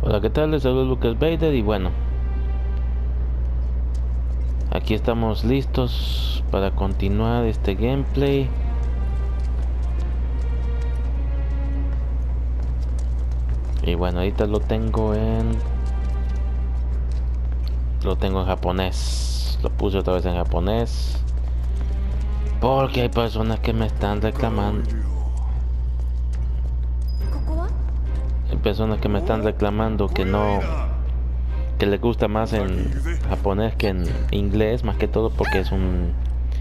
Hola, ¿qué tal? Les saludo Lucas Vader y bueno, aquí estamos listos para continuar este gameplay. Y bueno, ahorita lo tengo en japonés. Lo puse otra vez en japonés porque hay personas que me están reclamando. Hay personas que me están reclamando que no, que les gusta más en japonés que en inglés, más que todo porque es un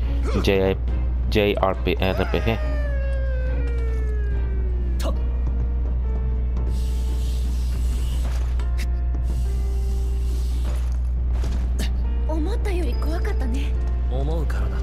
JRPG. 思ったより怖かったね。 思うからだ。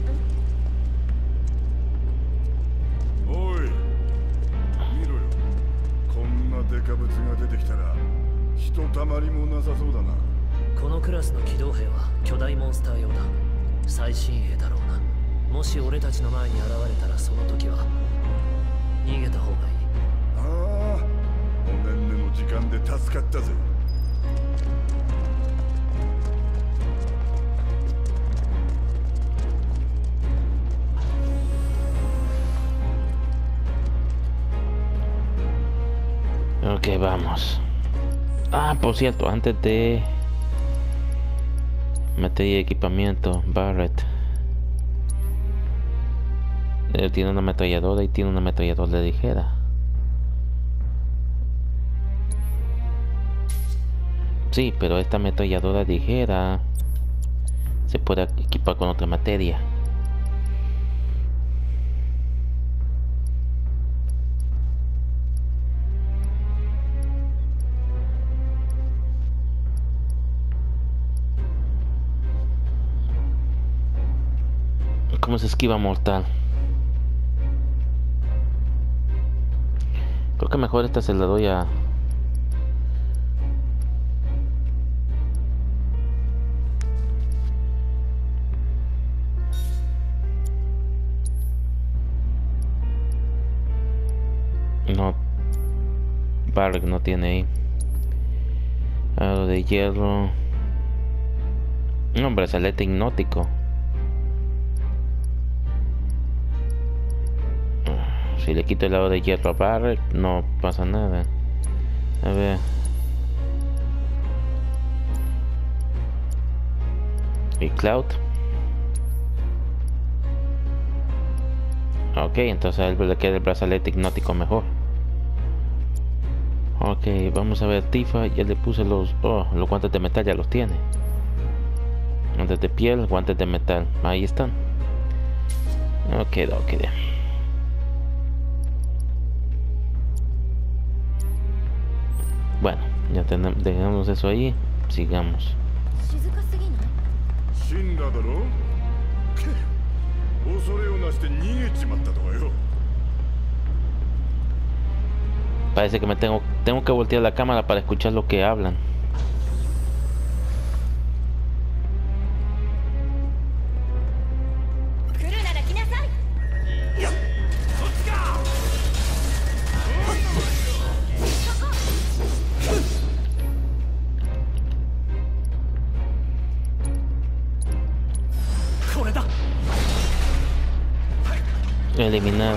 おい、見ろよ。こんなデカブツが出てきたらひとたまりもなさそうだな。 このクラスの機動兵は巨大モンスター用だ。最新鋭だろうな。もし俺たちの前に現れたらその時は逃げた方がいい。 ああ、おねんねの時間で助かったぜ。 Ok, vamos. Ah, por cierto, antes de materia de equipamiento, Barrett tiene una ametralladora y tiene una ametralladora ligera. Sí, pero esta ametralladora ligera se puede equipar con otra materia. ¿Cómo se esquiva mortal? Creo que mejor esta se la doy a... No, Barrick no tiene ahí. Algo de hierro. No, brazalete hipnótico. Si le quito el lado de hierro a Barrick, no pasa nada. A ver. ¿Y Cloud? Ok, entonces a él le queda el brazalete hipnótico mejor. Ok, vamos a ver, Tifa, ya le puse los guantes de metal, ya los tiene. Guantes de piel, guantes de metal, ahí están. Ok. Bueno, ya dejamos eso ahí, sigamos. 静かすぎない？ 死んだだろ。恐れをなして逃げちまったとかよ。 Parece que tengo que voltear la cámara para escuchar lo que hablan. Eliminado.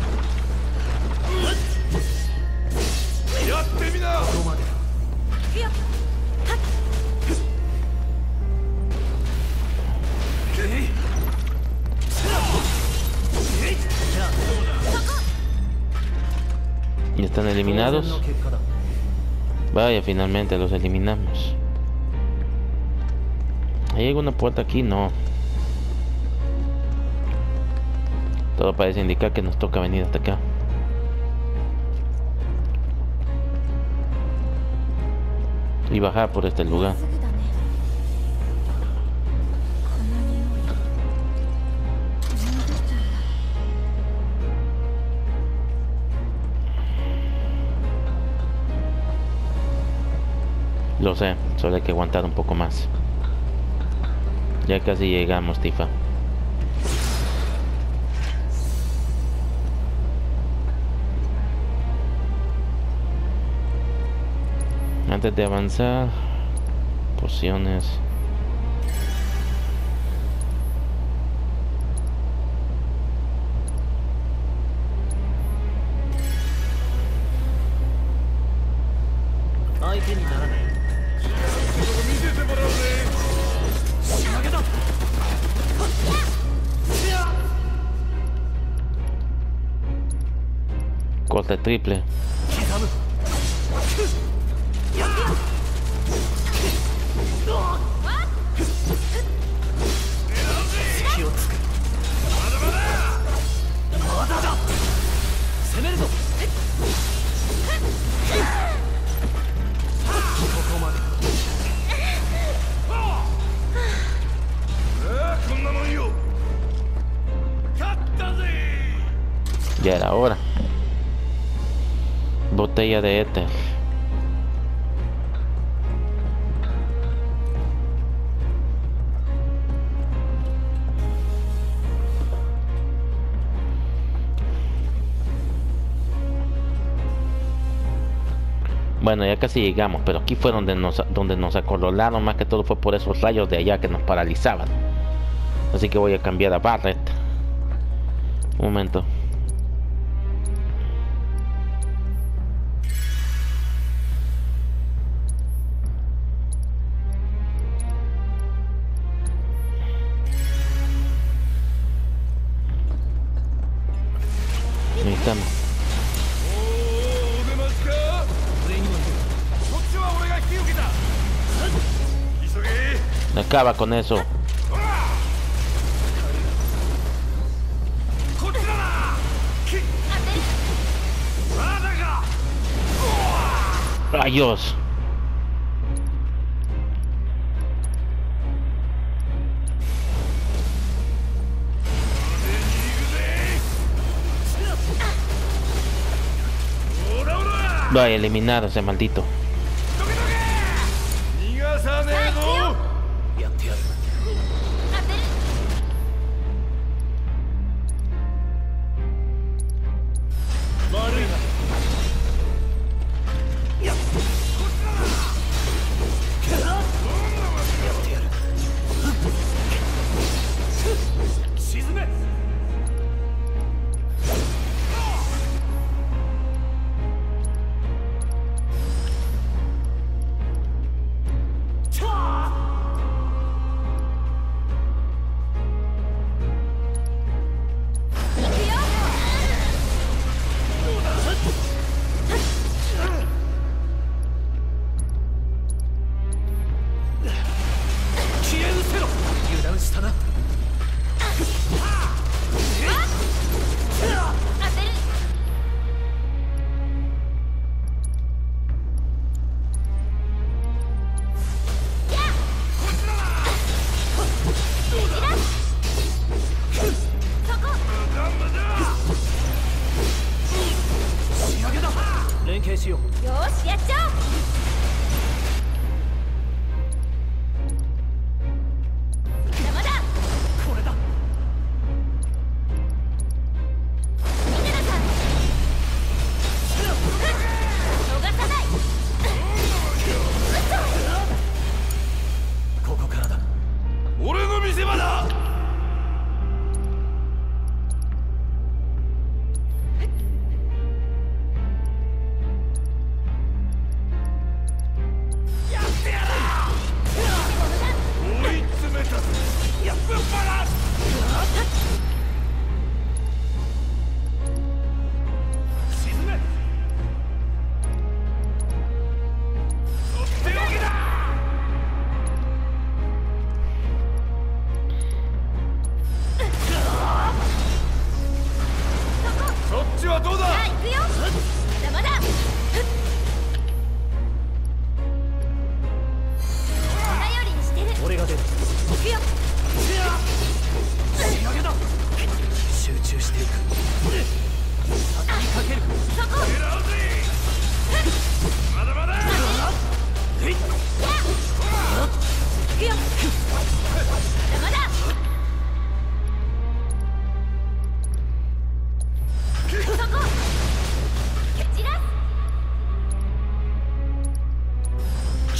¿Ya están eliminados? Vaya, finalmente los eliminamos. ¿Hay alguna puerta aquí? No. Todo parece indicar que nos toca venir hasta acá. Y bajar por este lugar. すぐだね。この匂い。思い出しちゃう。 Lo sé, solo hay que aguantar un poco más. Ya casi llegamos, Tifa. Antes de avanzar, pociones. Corte triple. Ya era hora. Botella de éter. Bueno, ya casi llegamos, pero aquí fue donde nos acorralaron. Más que todo fue por esos rayos de allá que nos paralizaban. Así que voy a cambiar a Barret. Un momento. Ahí estamos. Acaba con eso. Rayos. Voy a eliminar a ese maldito.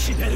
決める。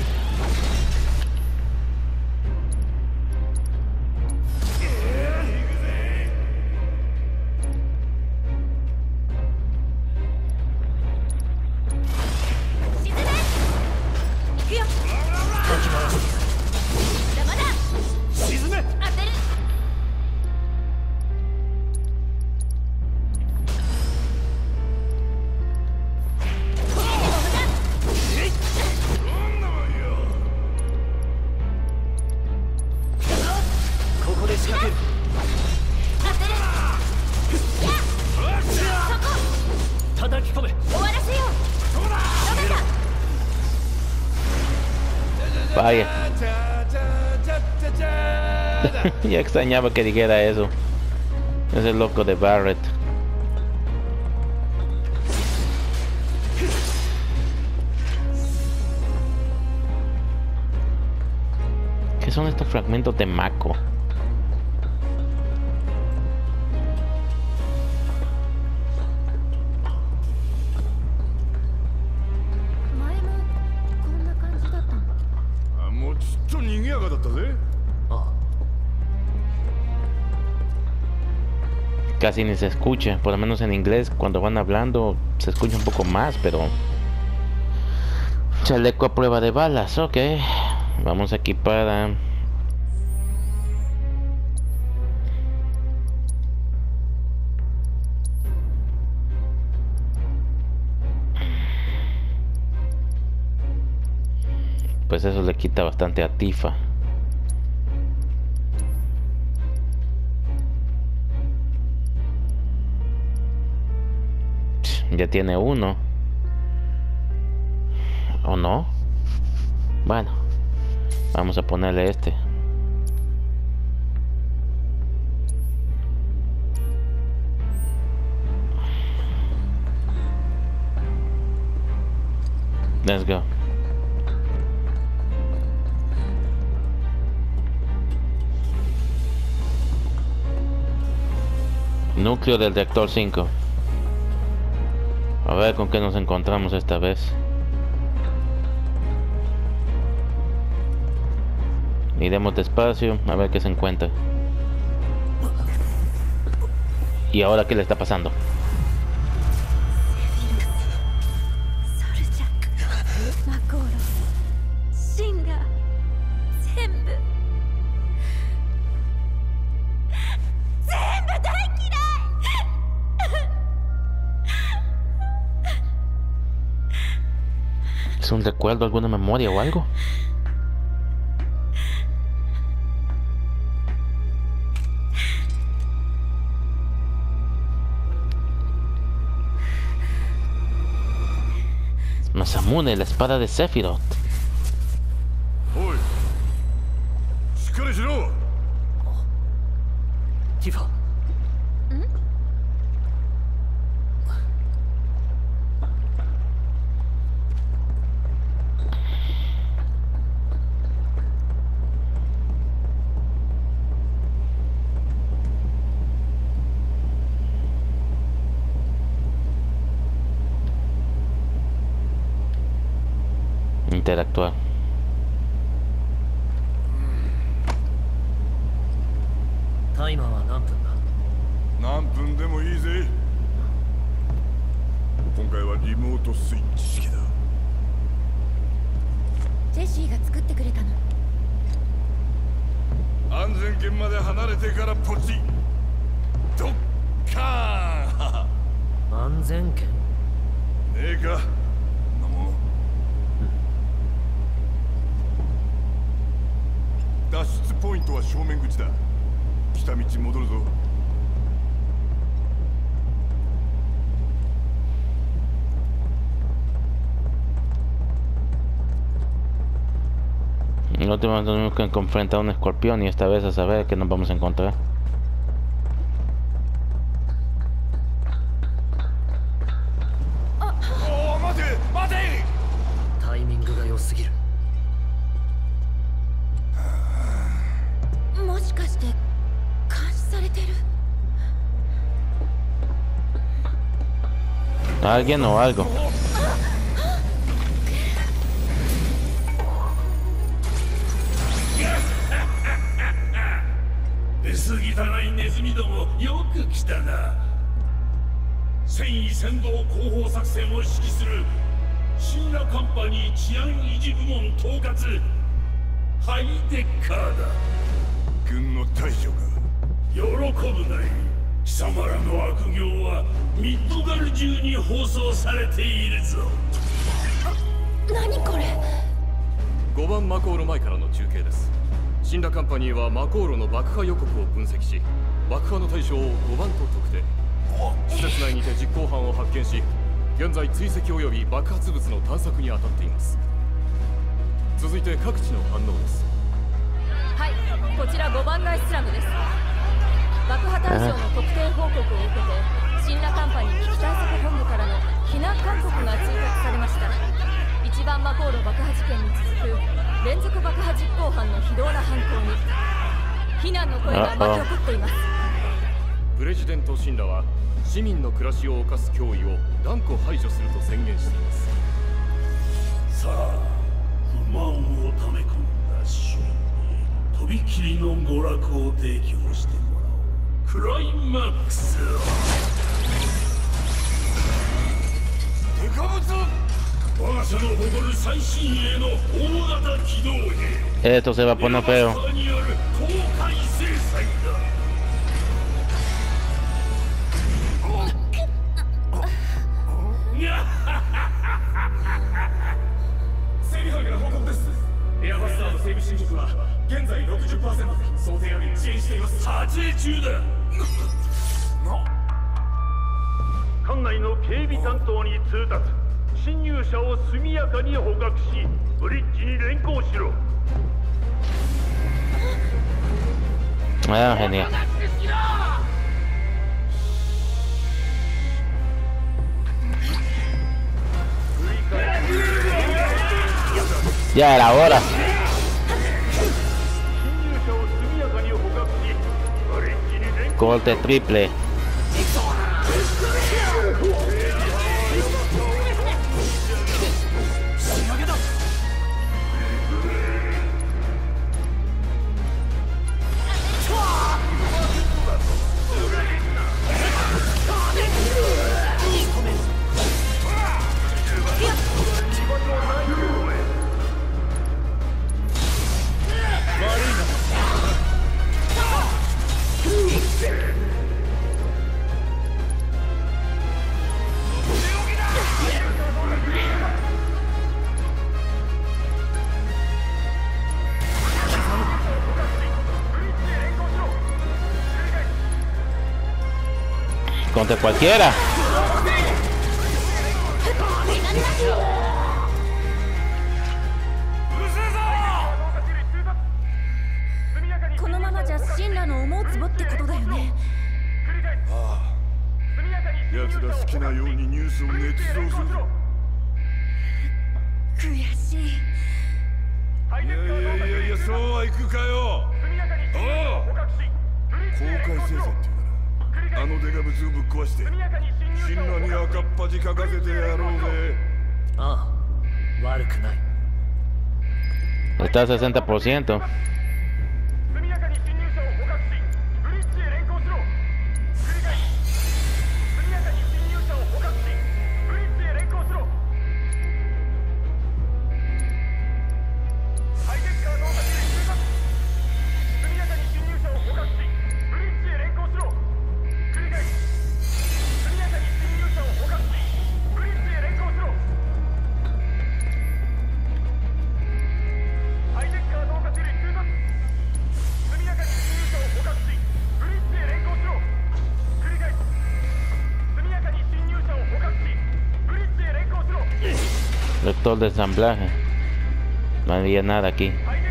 Vaya. Ya extrañaba que dijera eso. Es el loco de Barret. ¿Qué son estos fragmentos de Mako? Casi ni se escucha, por lo menos en inglés cuando van hablando se escucha un poco más, pero chaleco a prueba de balas, ok. Vamos a equipar a... Pues eso le quita bastante a Tifa. Ya tiene uno. ¿O no? Bueno, vamos a ponerle este. Let's go. Núcleo del reactor 5. A ver con qué nos encontramos esta vez. Iremos despacio a ver qué se encuentra. ¿Y ahora qué le está pasando? ¿Es un recuerdo, alguna memoria o algo? Masamune, la espada de Sephiroth. ¡Oye! ¡Shikare-shiro! Tifa. Interactuar. Timerは何分だ？ 何分でもいいぜ。今回はリモートスイッチ式だ。 ジェシーが作ってくれたの。 安全圏まで離れてからポチ。ドッカーン。 安全圏？ ねえか。なもの。脱出ポイントは正面口だ。来た道戻るぞ。 La última vez tuvimos que enfrentar a un escorpión y esta vez a saber qué nos vamos a encontrar. ¡Oh, mate! ¡Mate! タイミングが良すぎる。 もしかして監視されてる？ ¿Alguien o algo? だな。戦意先導後方作戦を指揮するシンラカンパニー治安維持部門統括ハイデッカーだ。 軍の大将が喜ぶがいい。貴様らの悪行はミッドガル中に放送されているぞ。 何これ。 5番マコーロ前からの中継です。シンラカンパニーはマコーロの爆破予告を分析し、爆破の対象を5番と特定。施設内にて実行犯を発見し、現在追跡及び爆発物の探索に当たっています。続いて各地の反応です。 はい、こちら5番街スラムです。爆破対象の特定報告を受けてシンラカンパニー危機対策本部からの避難勧告が通達されました。1番マコーロ爆破事件に続く連続爆破実行犯の非道な犯行に非難の声が巻き起こっています。 プレジデントシンラは市民の暮らしを侵す脅威を断固排除すると宣言しています。 さあ、不満を溜め込んだ市民にとびきりの娯楽を提供してもらおう。クライマックスデカブツ。 我が社の誇る最新鋭の大型機動兵。 Esto se va a poner feo. による公開制裁だ。 整備班から報告です。エアバスターの整備進捗は現在 60%、 想定より遅延しています。 撮影中だ。 艦内の警備担当に通達。侵入者を速やかに捕獲し、ブリッジに連行しろ。 Ah, genial. Ya era hora. Corte triple. Contra cualquiera. このままじゃシンラの思うつぼってことだよね。 ああ、奴が好きなようにニュースを捏造するぞ。 悔しい。 いや、そうはいくかよ。おう、公開制裁っていうなら、あのデカブツをぶっ壊してシンラに赤っ恥かかせてやろうぜ。 ああ、悪くない。 Está al 60%. Vector de ensamblaje. No había nada aquí.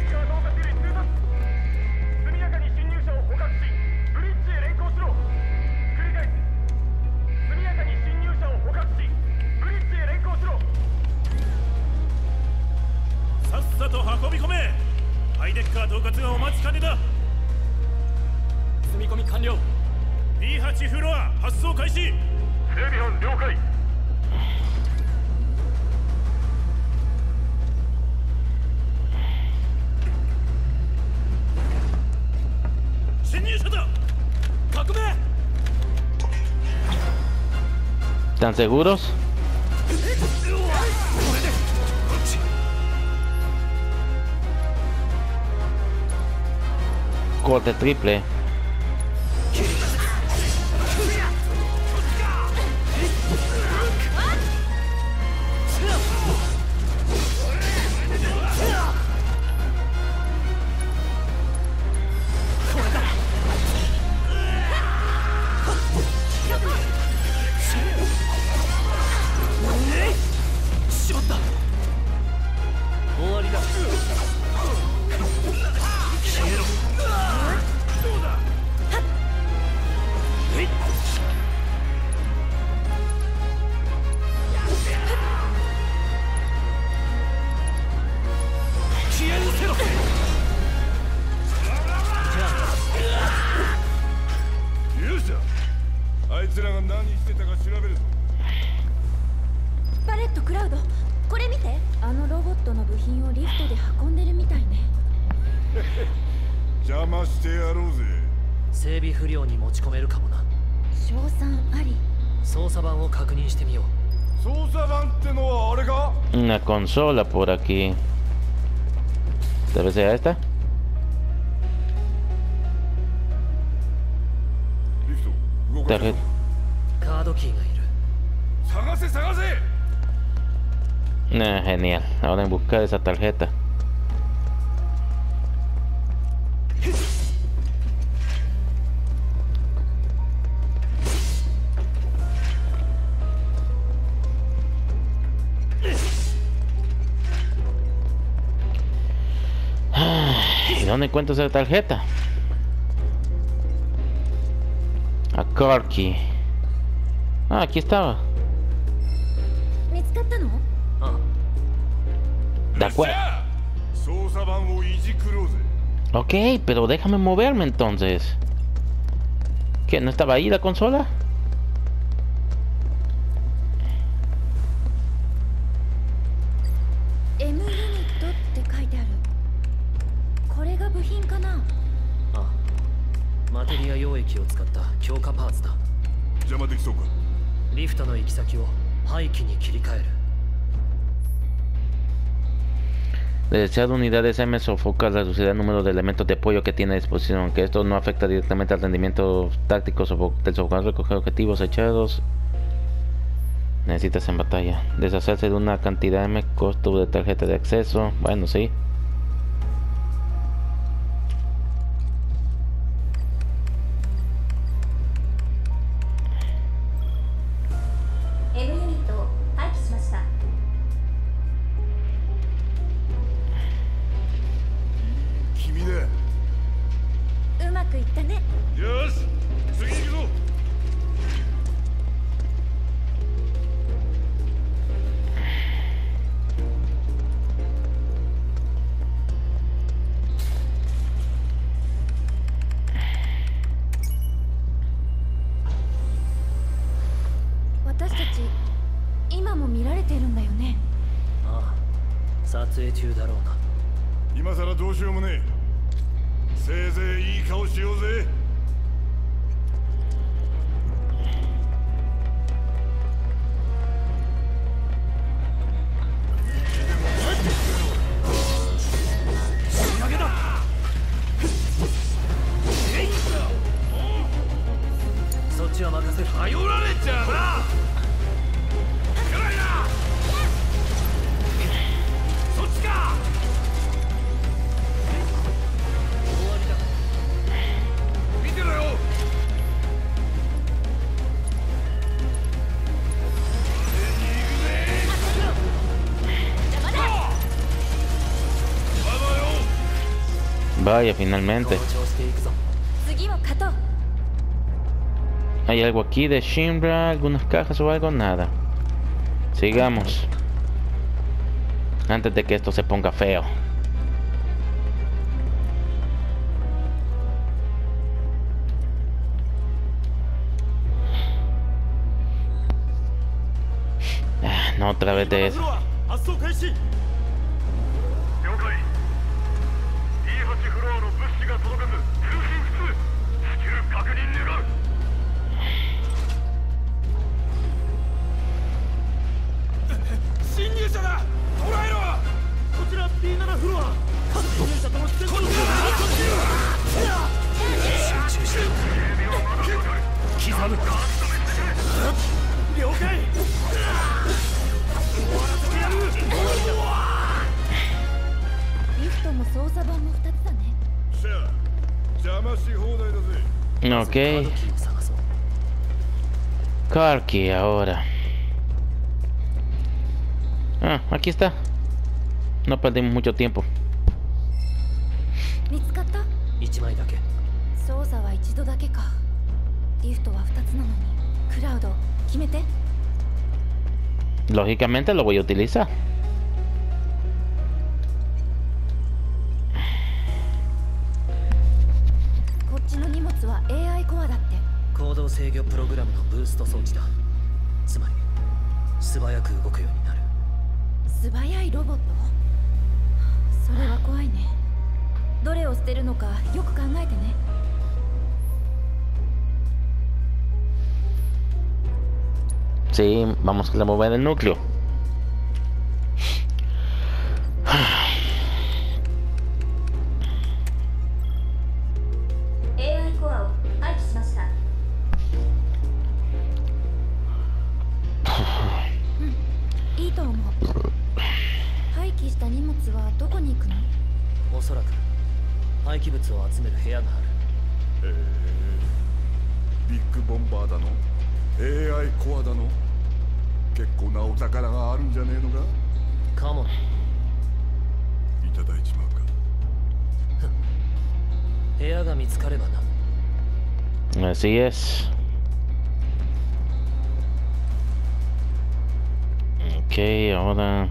B8 フロア発送開始。整備班了解。侵入者だ。革命。 ¿Están seguros? Corte triple. バレット・クラウド、これ見て。あのロボットの部品をリフトで運んでるみたいね。 邪魔してやろうぜ。 整備不良に持ち込めるかもな。 賞賛あり。 操作盤を確認してみよう。 操作盤ってのはあれか？ Una consola por aquí. ¿Debe ser esta? リフト動かせ。 Tarjeta. カードキーがいる。 探せ探せ。 Genial. Ahora en buscar esa tarjeta. ¿Y dónde encuentro esa tarjeta? A Corky. Ah, aquí estaba. 見つかったの？ ああ、 De acuerdo. 操作盤をいじくろうぜ。 Ok, pero déjame moverme entonces. ¿Qué? ¿No estaba ahí la consola? M ユニットって書いてある。これが部品かな？ ああ、マテリア溶液を使った強化パーツだ。 邪魔できそうか？ リフトの行き先を廃棄に切り替える。 Deseado unidades M sofoca reducirá el número de elementos de apoyo que tiene a disposición, aunque esto no afecta directamente al rendimiento táctico del sofocar, recoger objetivos echados. Necesitas en batalla. Deshacerse de una cantidad M, costo de tarjeta de acceso. Bueno, sí. M ユニットを廃棄しました。 君だ。 うまくいったね。 よし、次行くぞ。 私たち今も見られてるんだよね。 ああ、撮影中だろうな。 今さらどうしようもねえ。せいぜいいい顔しようぜ。 そっちは任せる。 頼られちゃうな。辛いな。そっちか。 見てろよ。 Vaya, finalmente. 同調していくぞ。 次も勝とう。 ¿Hay algo aquí de Shinra? ¿Algunas cajas o algo? Nada. Sigamos. Antes de que esto se ponga feo. No, otra vez de eso. 了解 D8 フロアの物資が届かず通信不通。至急確認願う。 Ok. Karki ahora. Ah, aquí está. No perdimos mucho tiempo. 見つかった？ 1枚だけ。 操作は一度だけか。リフトは2つなのに。クラウド、決めて。 Lógicamente lo voy a utilizar. こっちの荷物は AI コアだって。 行動制御プログラムのブースト装置だ。つまり素早く動くようになる。 素早いロボット？それは怖いね。どれを捨てるのかよく考えてね。 Sí, vamos a remover el núcleo. AI コアを廃棄しました。いいと思う。廃棄した荷物はどこに行くの？ おそらく廃棄物を集める部屋がある。 ビッグボンバーだの AI コアだの結構なお宝があるんじゃねえのか。 かも。 いただいちまうか。 部屋が見つかればな。 Así es. Ok, ahora.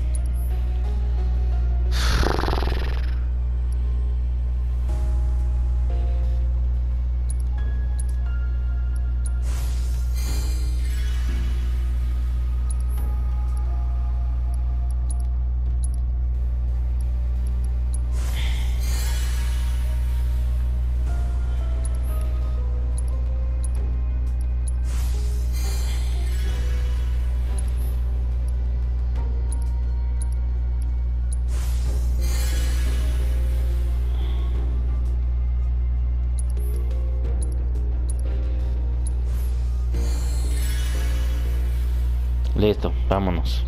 Listo, vámonos.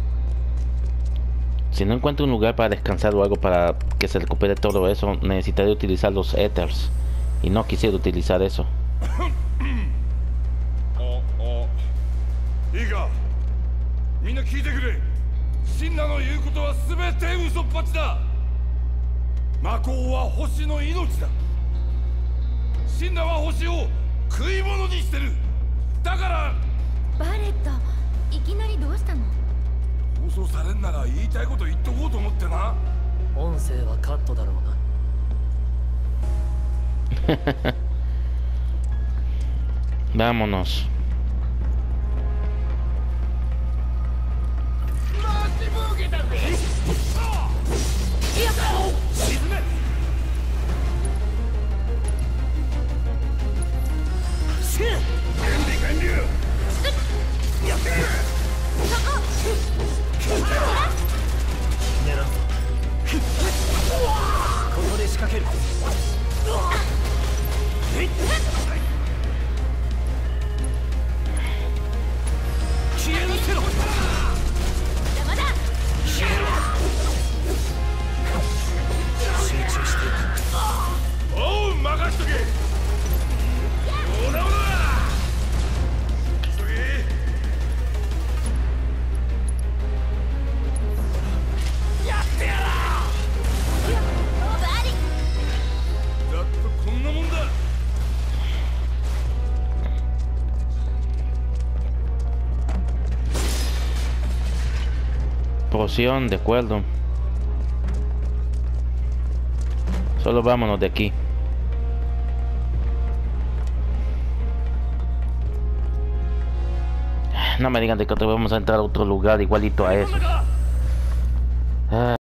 Si no encuentro un lugar para descansar o algo para que se recupere todo eso, necesitaré utilizar los Ethers. Y no quisiera utilizar eso. いいか、みんな聞いてくれ。シンナの言うことは全て嘘っぱちだ。魔鋼は星の命だ。シンナは星を食い物にしてる。だから。 バレット、いきなりどうしたの？ 放送されんなら言いたいこと言っとこうと思ってな。 音声はカットだろうな。 Vámonos. Poción, de acuerdo. Solo vámonos de aquí. No me digan de que vamos a entrar a otro lugar igualito a eso.